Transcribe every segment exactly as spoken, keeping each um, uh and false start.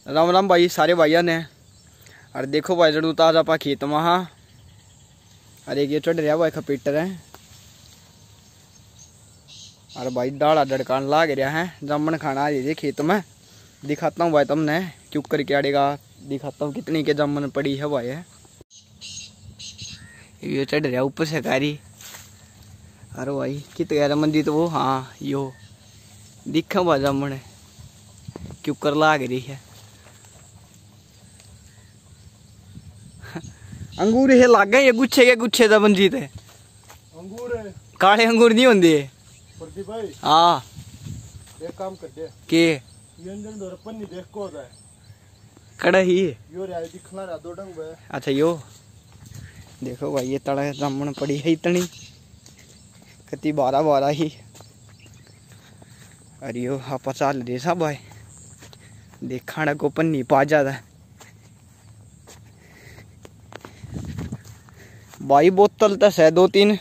राम राम भाई सारे भाइयों ने। और देखो भाई जरूर ताज आप खेत में हाँ। अरे ये चढ़ रहा भाई खपीटर है। और भाई दाड़ा डड़कान लाग रहा है। जामन खाना आ रही खेत में। दिखाता हूँ भाई तुमने चुप करके आड़ेगा। दिखाता हूँ कितनी के जामन पड़ी है भाई। ये चढ़ रहा ऊपर से कारी। अरे भाई कित गया मंदी तो वो हाँ यो दिखा भाई जामन क्यों कर लाग रही है। अंगूर ये लाग गए ये गुच्छे के गुच्छे दा मंजीत है। अंगूर है काले अंगूर नहीं होंगे प्रदीप भाई। हाँ एक काम कर दे के ये अंदर दो रपन नहीं देख को होता है कड़ा ही यो रे दिखला रहा दो डंग बे। अच्छा यो देखो भाई ये तड़ा जामन पड़ी है इतनी कति बारह बारह ही। अरे यो आप चाल दे सा भाई देखा को पन्नी पा जाता भाई। बोतल तस है दो तीन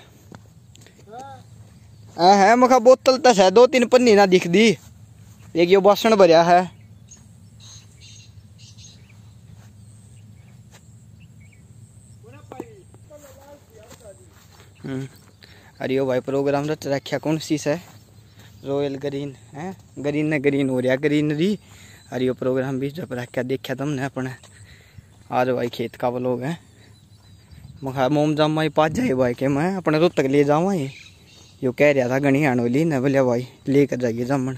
आ है मखा बोतल तस है दो तीन पन्नी ना दिख दी। एक यो बासन भरिया है। अरे यो भाई प्रोग्राम रच रखा कौन सी से रॉयल ग्रीन है। ग्रीन ने ग्रीन हो रहा ग्रीनरी। अरे यो प्रोग्राम भी जब रखा देखा तुमने अपने। आज भाई खेत का व्लॉग है। मखा मोम जामा ही पाँच जाए भाई के मैं अपने रोज तक ले जाऊँ। ये यो कह रहा था गणी आनोली ने बोलिया भाई लेकर जाइए जामन।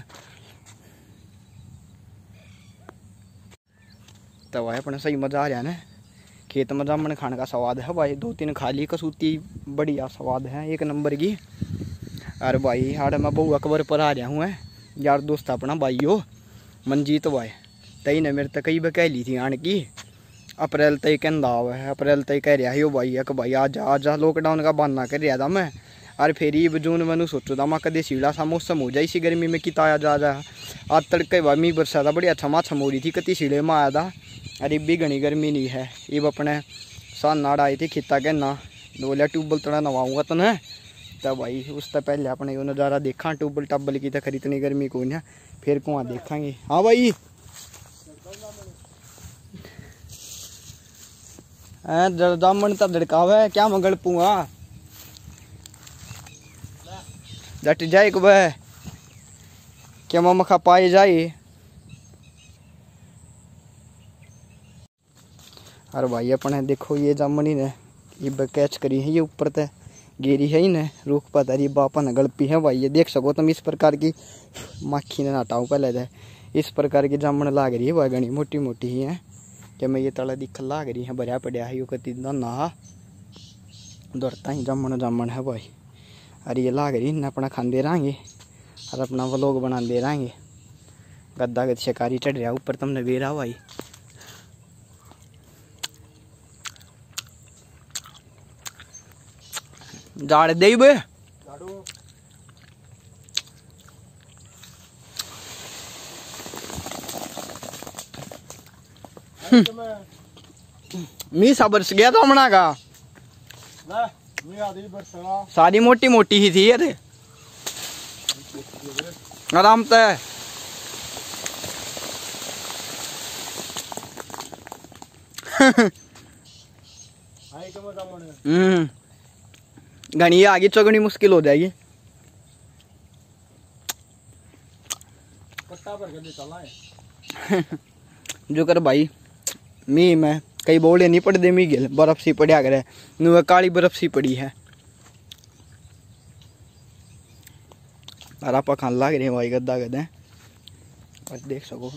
तो भाई अपने सही मजा आ रहा है ना खेत में जामन खाने का स्वाद है भाई। दो तीन खा ली कसूती बढ़िया स्वाद है एक नंबर की। और भाई हाड़ मैं बहु अकबर पर आ रहा हूँ यार दोस्त अपना भाई हो मंजीत भाई। तई ने मेरे तक कई बार कह ली थी आने की अप्रैल तय कहता हुआ है। अप्रैल तय कह रहा है यो भाई एक भाई आज आज लॉकडाउन का बहाना कर रहा था मैं। और फिर ये जून मैंने सोचो था मैं कदे सीड़ा सा मौसम हो जाए इसी गर्मी में किता आया जा रहा। आज तड़के भाई मी बरसा था बढ़िया छमा छम हो रही थी कति सीड़े में आया था। अरे भी घनी गर्मी नहीं है। ये अपने सान नाड़ आए थे खिता कहना बोलिया ट्यूबवेल तड़ा नवाऊंगा तो न। तब भाई उस तो पहले अपने यो नज़ारा देखा ट्यूबवेल टब्बल की तो खरी इतनी गर्मी को ना फिर कुआं देखेंगे। हाँ भाई जामन तब धड़कावे क्या मंगल पुआ जट जाए को बह क्या मामा खा पाए जाए। अरे भाई अपने देखो ये जामनी ने ये कैच करी है ये ऊपर तक गिरी है ही ने रूख पता रही बापा ने गलपी है भाई। ये देख सको तुम इस प्रकार की माखी ने हटाओ पहले दे इस प्रकार की जामन लाग रही है भाई घनी मोटी मोटी ही है। क्या मैं ये तला दिख लाग रही है भरिया पड़िया है यो कति ना दौड़ता ही जामन जामन है भाई। अरे ये लाग रही न अपना खाते रहेंगे और अपना व्लॉग बना दे रहेंगे। गद्दा गद शिकारी चढ़ रहा ऊपर तुमने बेरा भाई। जाड़ दे बे मी सा बरस गया तो हमना का सारी मोटी मोटी ही थी। अरे आराम तय हम्म घनी आगे चौगनी मुश्किल हो जाएगी। जो कर भाई मी मैं कई बोले नहीं पड़ दे मी गिल बर्फ सी पड़ा करे नु काली बर्फ सी पड़ी है। और आप खान लाग रहे भाई गद्दा गद और देख सको।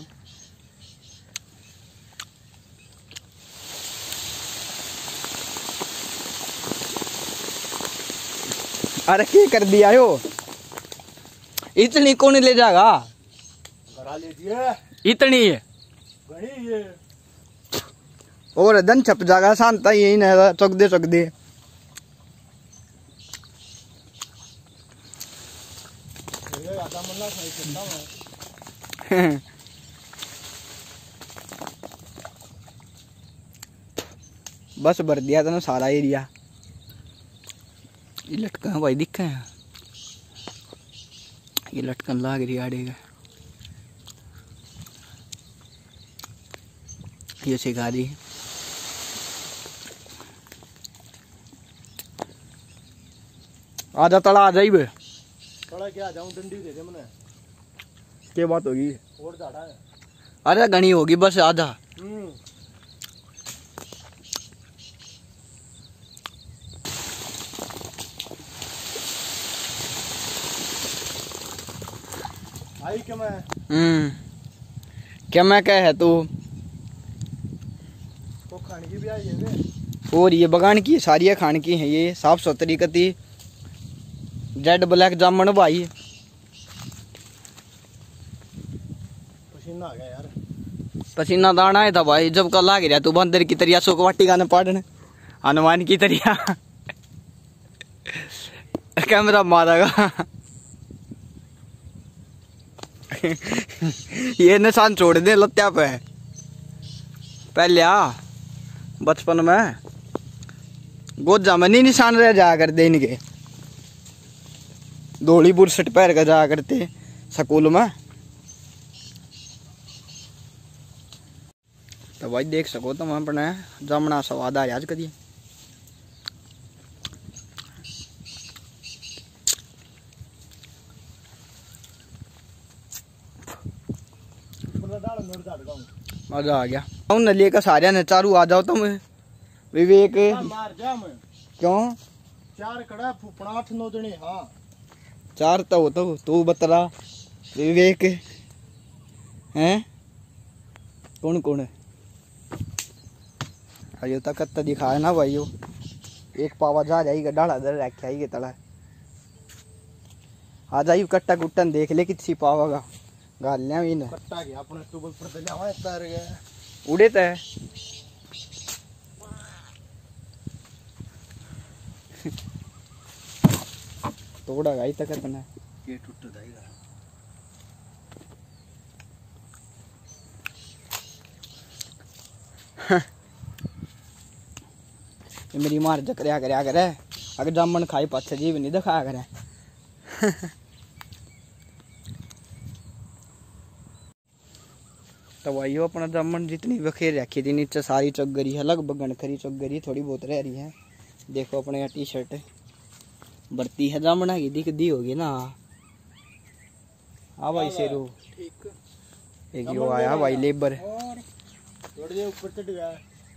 अरे क्या कर दिया यो इतनी कौन ले जाएगा इतनी है और दन छप जाएगा शांता यही ना चौक दे चौक दे। बस भर दिया था सारा एरिया। ये लटकन भाई दिखा है ये लटकन लाग रही आड़ेगा। ये सिखा दी। आजा तला आ जाइए। थोड़ा क्या जाऊं, डंडी दे दे मने। क्या बात होगी? और ज्यादा है। अरे घनी होगी बस आधा। हम्म आई क्या मैं? हम्म क्या मैं कह है तू? तो खाने की भी आई है वे। और ये बगान की सारी खान की है, ये साफ सुथरी कती जेड ब्लैक जामन भाई। पसीना आ गया यार। पसीना दाना है था भाई, जब कल आ गया तू बंदर की तरिया सुखवाटी गाने पढ़ने हनुमान की तरिया कैमरा मारेगा ये निशान छोड़ दे लत्या पे। पहले आ बचपन में गोजा में नहीं निशान रह जाया करते इनके, धोली बुरसट पैर का जाया करते स्कूल में। तो भाई देख सको तुम अपने जामना स्वाद आ आज करिए। मजा आ गया। नलिए का सारे ने चारू आ जाओ तुम विवेक। मार जा मैं। क्यों? चार कड़ा फुपना आठ नौ जने। हाँ चार तो हो तो तू बतरा विवेक हैं कौन कौन है? अयो तक तो दिखाए ना भाइयों, एक पावा जा जाएगा डाला दर रखा ही के तला आ जाइयो कट्टा कुट्टन देख ले कितनी पावा का गाल लिया इन कट्टा गया अपने टेबल पर दे जावा तार गया उड़े तय तोड़ा गाई तक अपना ये टूट जाएगा। ये मेरी मार जकरिया करया करे अगर जामन खाई पाछे जीव नहीं दिखाया करे तो भाई अपना जामन जितनी बखेर रखी थी नीचे सारी चौगरी है, लगभग गणखरी चौगरी थोड़ी बहुत रह रही है। देखो अपने यहाँ टी शर्ट बढ़ती है जामना की दिख दी होगी ना। हाँ भाई शेरू ठीक एक यो आया भाई लेबर थोड़ी देर ऊपर चढ़ गया।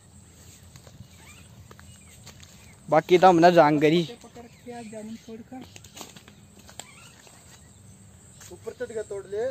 बाकी तो हमने जान करी ऊपर चढ़ गया तोड़ ले।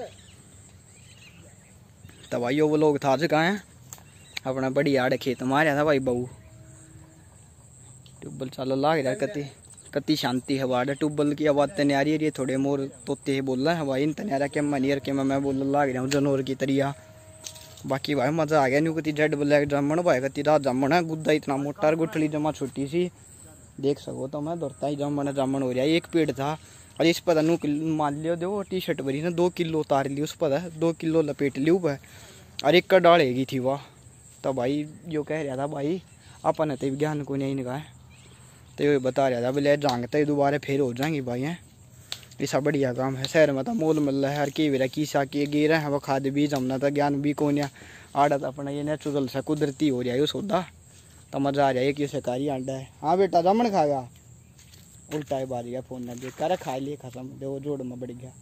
तो भाई वो लोग था कहाँ है अपना बड़ी आड़े खेत मारे था भाई बहू ट्यूबल चालो लाग रहा कति कति शांति है वाड़ ट्यूबल की आवाज तने आ रही है। थोड़े मोर तोते बोल रहा है भाई इन तने आ रहा क्या मनियर के मैं बोल लाग रहा हूँ जानवर की तरिया। बाकी भाई मजा आ गया न्यू कति जेड ब्लैक जामन भाई कति रात जामन है गुद्दा इतना मोटा गुठली जमा छोटी सी देख सको तो मैं दौड़ता ही जामन जामन हो रहा है। एक पेड़ था और इस पर नू किलो मान लियो दो टी शर्ट भरी ना दो किलो उतार ली उस पर दो किलो लपेट ली ऊपर और एक का डालेगी थी वह। तो भाई जो कह रहा था भाई अपन तो ज्ञान को नहीं निकाह तो ये बता रहा था बोले जांगते ही दोबारा फिर हो जाएंगी भाई हैं। ऐसा बढ़िया काम है शहर में तो मोल मिल रहा है हर की वेरा की सा की गिर है वो खाद बीज हमना था ज्ञान भी कौन या आड़ा तो अपना ये नेचुरल सा कुदरती हो रहा है सौदा तो मजा आ रहा है कि सरकारी आंडा है। हाँ बेटा जामन खाएगा उल्टा है बारी फोन ना देख कर खा लिए खत्म दो जोड़ में बढ़ गया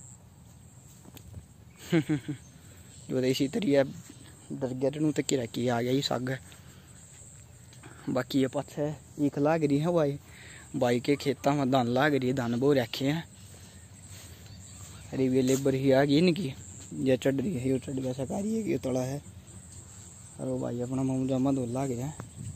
जो इसी तरीके दरगेर तक की रखी आ गया ही साग। बाकी ये पथ है ईख लाग रही है भाई भाई के खेतों में धान लाग रही है धान बो रखे हैं। अरे ये लेबर ही आ गई इनकी ये चढ़ रही है ये चढ़ गया सरकारी है ये तोड़ा है। अरे भाई अपना मुँह जमा दो लाग गया।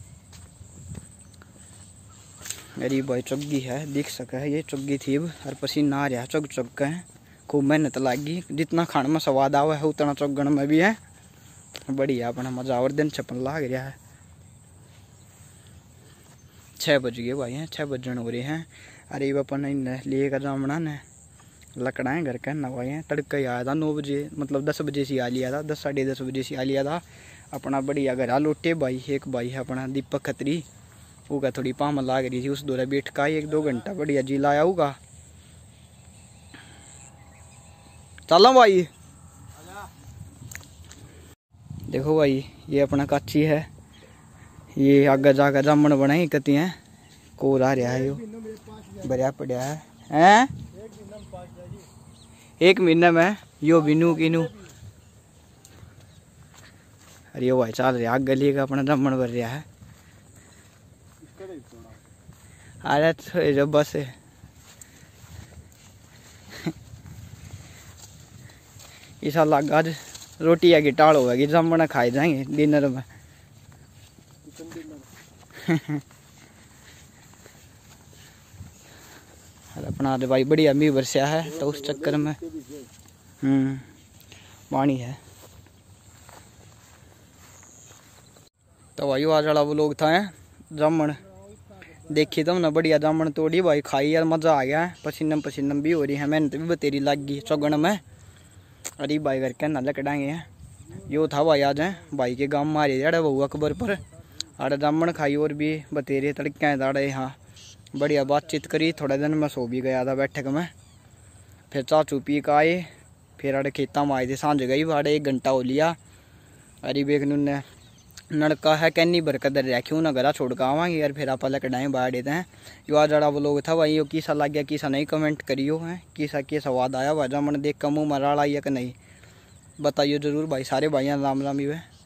अरे भाई चुग्गी है दिख सका है ये चुग्गी थी हर पसीना आ रहा है चुग चुग है खूब मेहनत लागी जितना खाने में स्वाद आवा है उतना चुगण में भी है बढ़िया अपना मजा और दिन छपन लाग रहा है। छः बज गए भाई हैं छः बजन हो रहे हैं। अरे अपन लिए का जामना ने लकड़ाएँ घर का नवाए हैं तड़का ही आया था नौ बजे मतलब दस बजे से आ लिया था दस साढ़े दस बजे से आ लिया था अपना बढ़िया घर आ लोटे भाई एक भाई है अपना दीपक खत्री वो का थोड़ी पाम लाग रही थी उस दौरा बैठ का एक दो घंटा बढ़िया जी लाया होगा। चलो भाई देखो भाई ये अपना काची है, ये आगे जाकर जामन बनाई कती हैं कोर आ रहा है, यो बढ़िया पड़ा है हैं एक महीने में यो बिनू किनू। अरे यो भाई चल रहा गली का अपना जामन भर रहा है। अरे तो बस इस अलग आज रोटी है टाल होगी, जामन खाए जाएंगे डिनर में। अपना तो भाई बढ़िया मी बरसा है तो उस चक्कर में हम्म पानी है। तो भाई आज वाला वो लोग था जामन देखी तो ना बढ़िया जामन तोड़ी भाई, खाई यार मज़ा आ गया है, पसीनम पसीनम भी हो रही है, मेहनत भी बतेरी लग गई चौगन में। अरे भाई करके ना लकड़ाएंगे हैं यो था भाई आज है भाई के गाँव में आ रही है बहू अकबर पर आड़े जामन खाई और भी बतेरे तड़के दाड़े। हाँ बढ़िया बातचीत करी, थोड़े दिन में सो भी गया था बैठक में। फिर चाचू पी का आए, फिर आड़े खेता में आए थे सांझ गई बाड़े एक घंटा हो लिया। अरे बेख ने नड़का है कैनी बरकत रखी ना घरा छोड़ कर आवांगे यार, फिर आप लकड़ाएँ बाढ़ देते हैं। यो आज जड़ा वो लोग था भाई, यो किसा लग गया किसा नहीं कमेंट करियो है, किसा के स्वाद आया भाई जामन देख का मुँह मराड़ा या कि नहीं बताइए जरूर भाई। सारे भाइयों राम राम ही है।